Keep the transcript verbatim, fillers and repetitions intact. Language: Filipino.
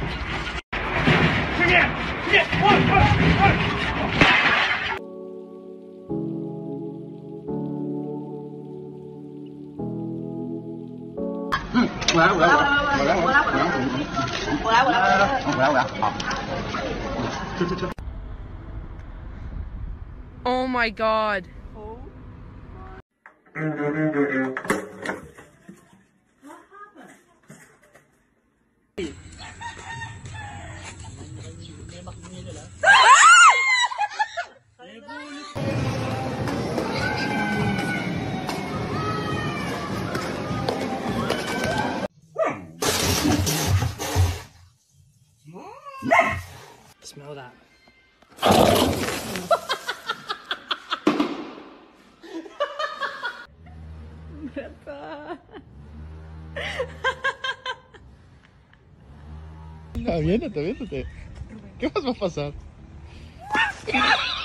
嗯，我来，我来，我来，我来，我来，我来，我来，我来，我来，我来，我来，好，吃吃吃。 Oh my god. Oh. Smell that. Aviéntate, aviéntate. ¿Qué más va a pasar?